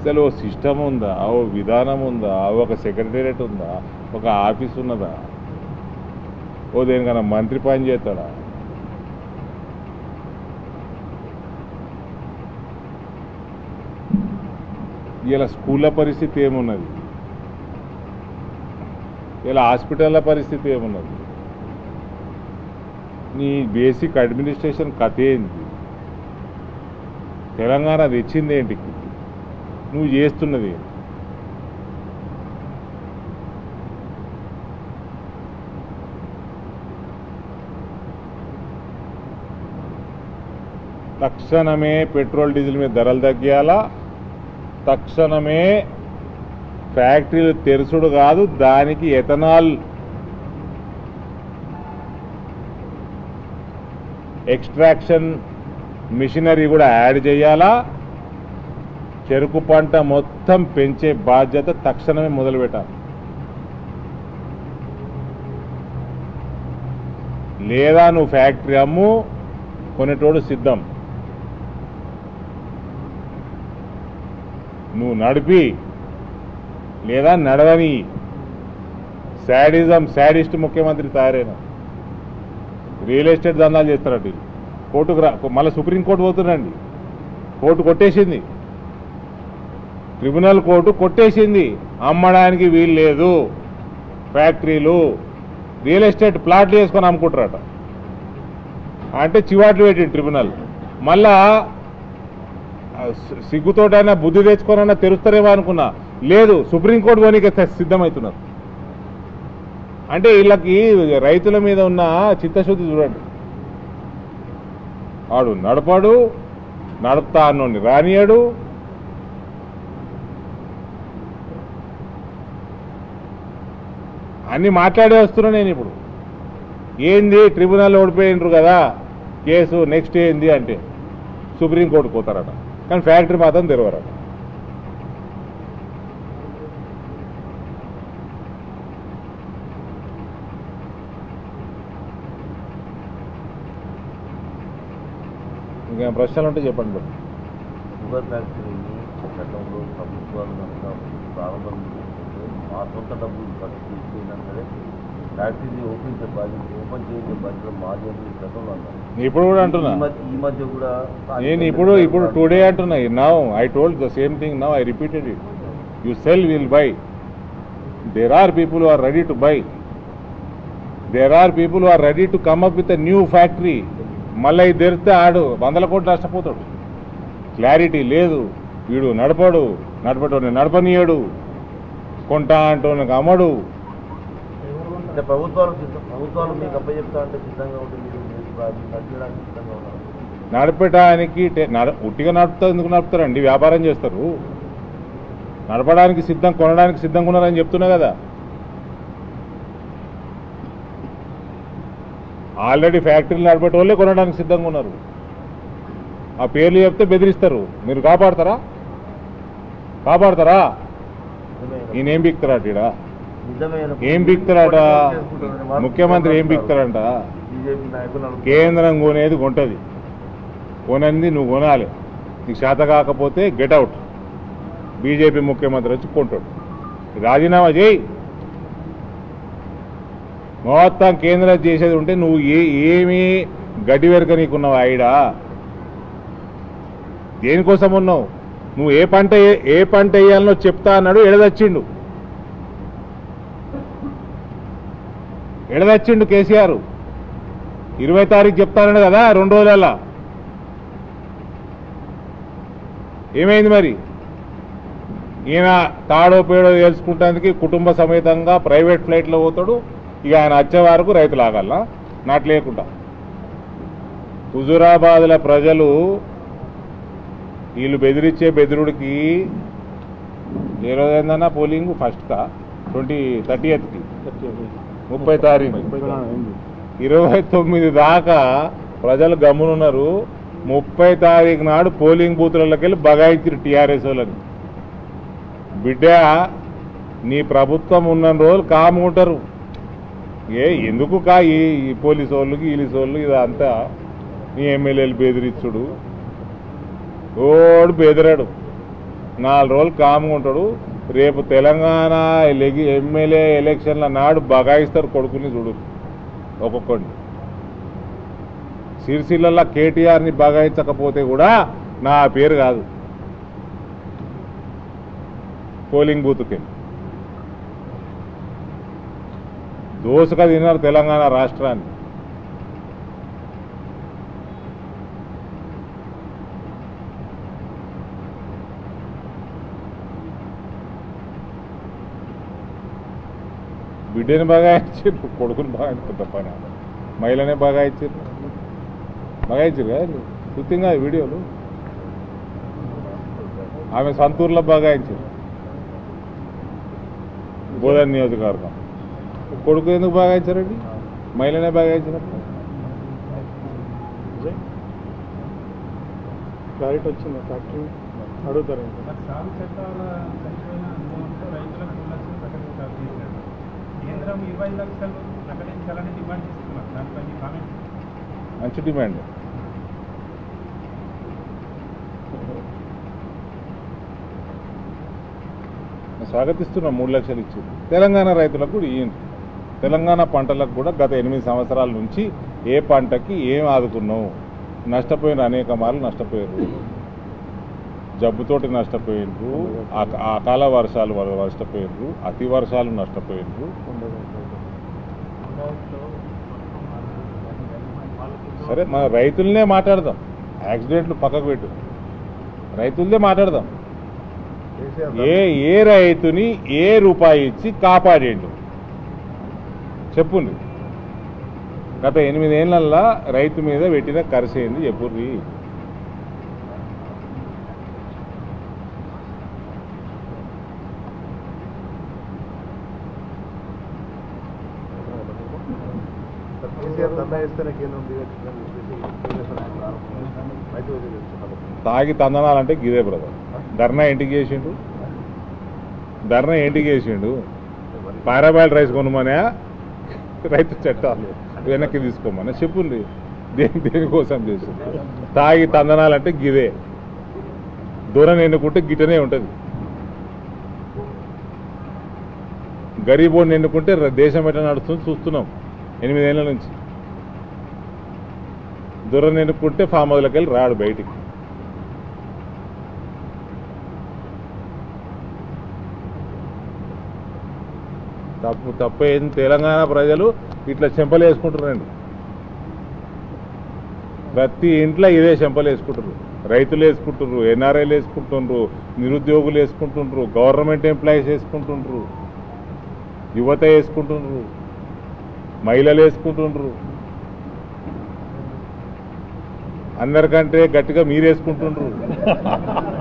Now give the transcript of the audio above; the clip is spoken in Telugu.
అసలు ఓ సిస్టమ్ ఉందా, ఓ విధానం ఉందా, ఒక సెక్రటేరియట్ ఉందా, ఒక ఆఫీస్ ఉన్నదా, ఓ దేనికన్నా మంత్రి పని చేస్తాడా? ఇలా స్కూళ్ళ పరిస్థితి ఏమున్నది, ఇలా హాస్పిటల్ల పరిస్థితి ఏమున్నది, నీ బేసిక్ అడ్మినిస్ట్రేషన్ కథ ఏంటి, తెలంగాణ తెచ్చింది ఏంటి, నువ్వు చేస్తున్నది తక్షణమే పెట్రోల్ డీజిల్ మీద ధరలు తగ్గియాలా, తక్షణమే ఫ్యాక్టరీలు తెరుచుడు కాదు, దానికి ఎథనాల్ ఎక్స్ట్రాక్షన్ మిషనరీ కూడా యాడ్ చేయాలా, చెరుకు పంట మొత్తం పెంచే బాధ్యత తక్షణమే మొదలుపెట్టాలి. లేదా నువ్వు ఫ్యాక్టరీ అమ్ము, కొనేటోడు సిద్ధం, నువ్వు నడిపి లేదా నడవని. శాడిస్ట్ ముఖ్యమంత్రి తయారైన రియల్ ఎస్టేట్ దందాలు చేస్తారట. కోర్టుకు మళ్ళీ సుప్రీంకోర్టు పోతున్నాండి, కోర్టు కొట్టేసింది, ట్రిబ్యునల్ కోర్టు కొట్టేసింది, అమ్మడానికి వీలు లేదు, ఫ్యాక్టరీలు రియల్ ఎస్టేట్ ప్లాట్లు వేసుకొని అమ్ముకుంటారట. అంటే చివాట్లు పెట్టింది ట్రిబ్యునల్. మళ్ళా సిగ్గుతోటైనా బుద్ధి తెచ్చుకోనైనా తెరుస్తారేమో అనుకున్నా, లేదు, సుప్రీంకోర్టు పోనీకి సిద్ధమవుతున్నారు. అంటే వీళ్ళకి రైతుల మీద ఉన్న చిత్తశుద్ధి చూడండి. వాడు నడపడు, నడుపుతా అన్నోని రానియాడు, అన్ని మాట్లాడే వస్తున్నా నేను. ఇప్పుడు ఏంది, ట్రిబ్యునల్ ఓడిపోయినరు కదా కేసు, నెక్స్ట్ ఏంది అంటే సుప్రీంకోర్టుకు పోతారట, కానీ ఫ్యాక్టరీ మాత్రం తెరవరట. ఇంకేం ప్రశ్నలు ఉంటే చెప్పండి. షుగర్ ఫ్యాక్టరీని చట్టంలో ప్రభుత్వాలు కనుక ప్రారంభం చేసుకుంటే మా సొంత డబ్బులు ఖర్చు తీసుకున్నా సరే ఫ్యాక్టరీని ఓపెన్ చేసే బాధ్యత మాది అని గతంలో అన్నారు. ఇప్పుడు కూడా అంటున్నా, ఈ మధ్య కూడా నేను ఇప్పుడు టుడే అంటున్నా. Now I told the same thing, now I repeated it. You sell, will buy. There are people who are ready to buy. There are people who are ready to come up with a new factory. మళ్ళీ ఇది తెరిస్తే ఆడు 100 కోట్లు నష్టపోతాడు. క్లారిటీ లేదు, వీడు నడపటోని నడపనీయడు, కొంటా అంటోనికి అమ్మడు. అంటే ప్రభుత్వాలు మీకు అప్పచెప్తా అంటే సిద్ధంగా ఉంటుంది, నడపడానికి సిద్ధంగా ఉన్నారు. నడపడానికి ఉట్టిగా ఎందుకు నడుపుతారండి? వ్యాపారం చేస్తారు. నడపడానికి సిద్ధం, కొనడానికి సిద్ధంగా ఉన్నారని చెప్తున్నా కదా. ఆల్రెడీ ఫ్యాక్టరీలు నడిపేట వాళ్ళే కొనడానికి సిద్ధంగా ఉన్నారు. ఆ పేర్లు చెప్తే బెదిరిస్తారు. మీరు కాపాడతారా? ఈయనేం బిక్తారట? ఈడ ఏం బిక్తారట? ముఖ్యమంత్రి ఏం బిక్తారంట? కేంద్రం కొనేది కొంటది, కొనంది నువ్వు కొనాలి. నీకు చేత కాకపోతే గెట్ అవుట్. బీజేపీ ముఖ్యమంత్రి వచ్చి కొంటాడు. రాజీనామా చేయి. మొత్తం కేంద్రం చేసేది ఉంటే నువ్వు ఏమీ గడ్డి వెరక నీకున్నావు. ఆయిడా దేనికోసం ఉన్నావు? నువ్వు ఏ పంట వేయాలనో చెప్తా అన్నాడు. ఎడదచ్చిండు కేసీఆర్. 20 తారీఖు చెప్తానడు కదా, 2 రోజులల్లా. ఏమైంది మరి? ఈయన తాడో పేడో తెలుసుకుంటానికి కుటుంబ సమేతంగా ప్రైవేట్ ఫ్లైట్లో పోతాడు. ఇక ఆయన వచ్చే వరకు రైతులు ఆగాల నాటు లేకుండా. హుజూరాబాద్ల ప్రజలు వీళ్ళు బెదిరించే బెదిరుడికి ఏ రోజైందన్నా పోలింగ్? ఫస్ట్కా 30th 30 తారీఖు 29 దాకా ప్రజలు గమ్మునున్నారు. 30 తారీఖు నాడు పోలింగ్ బూతులకి వెళ్ళి బగాయించారు టీఆర్ఎస్ వాళ్ళని. బిడ్డ, నీ ప్రభుత్వం ఉన్న రోజులు కాముకుంటారు. ఎందుకు ఈ పోలీసు వాళ్ళకి ఈలీసు వాళ్ళు ఇదంతా నీ ఎమ్మెల్యేలు బెదిరించుడు. ఓడు బెదిరాడు. 4 రోజులు కామ్గా ఉంటాడు. రేపు తెలంగాణ ఎమ్మెల్యే ఎలక్షన్ల నాడు బగాయిస్తారు కొడుకుని చూడు ఒక్కొక్కడిని. సిరిసిల్ల కేటీఆర్ని బగాయించకపోతే కూడా నా పేరు కాదు పోలింగ్ బూత్కి. దోసుగా తిన్నారు తెలంగాణ రాష్ట్రాన్ని. బిడ్డని బగాయించారు, కొడుకుని బగాయించుకుంటా పని. మహిళనే బగాయించారు కదా చూతింగా వీడియోలు. ఆమె సంతూర్లో బగాయించారు బోధన్ నియోజకవర్గం. కొడుకు ఎందుకు బగాయించారండి? మహిళనే బగాయించినప్పుడు క్లారిటీ వచ్చింది. ఫ్యాక్టరీ అడుగుతారు. కేంద్రం 20 లక్షలు ప్రకటించాలని డిమాండ్ చేస్తున్నారు. దానిపై కామెంట్. మంచి డిమాండ్. స్వాగతిస్తున్నాం. 3 లక్షలు ఇచ్చింది తెలంగాణ రైతులకు కూడా ఇయ్యండి. తెలంగాణ పంటలకు కూడా గత 8 సంవత్సరాల నుంచి ఏ పంటకి ఏం ఆదుకున్నావు? నష్టపోయిన అనేక మార్లు నష్టపోయారు. జబ్బుతోటి నష్టపోయినరు, అకాల వర్షాలు నష్టపోయినరు, అతి వర్షాలు నష్టపోయినరు. సరే మన రైతులనే మాట్లాడదాం. యాక్సిడెంట్లు పక్కకు పెట్టు, రైతులదే మాట్లాడదాం. ఏ రైతుని ఏ రూపాయి ఇచ్చి కాపాడేండు చెప్పుండ్రి. గత 8 ఏళ్లల్లా రైతు మీద పెట్టిన ఖర్చు ఏంది చెప్పుర్రి. తాగి తందనాలంటే గిదే బ్రదర్. ధర్నా ఇంటికి చేసిండు. పారాబాయిల్ రైస్ కొనమనే రైతు చట్టాలు వెనక్కి తీసుకోమని చెప్పుంది. దేనికోసం చేసింది? తాగి తందనాలంటే గిదే. దూరం ఎన్నుకుంటే గిటనే ఉంటుంది. గరీబోడిని ఎన్నుకుంటే దేశం ఎట్లా నడుస్తుంది చూస్తున్నాం 8 ఏళ్ల నుంచి. దూరం ఎన్నుకుంటే ఫామ్ హౌస్లోకి వెళ్ళి రాడు బయటికి. తప్పు ఏంది? తెలంగాణ ప్రజలు ఇట్లా చెంపలు వేసుకుంటున్నారండి. ప్రతి ఇంట్లో ఇదే చెంపలు వేసుకుంటారు. రైతులు వేసుకుంటున్నారు, ఎన్ఆర్ఐలు వేసుకుంటుండ్రు, నిరుద్యోగులు వేసుకుంటుండ్రు, గవర్నమెంట్ ఎంప్లాయీస్ వేసుకుంటుండ్రు, యువత వేసుకుంటుండ్రు, మహిళలు వేసుకుంటుండ్రు. అందరికంటే గట్టిగా మీరు వేసుకుంటుండ్రు.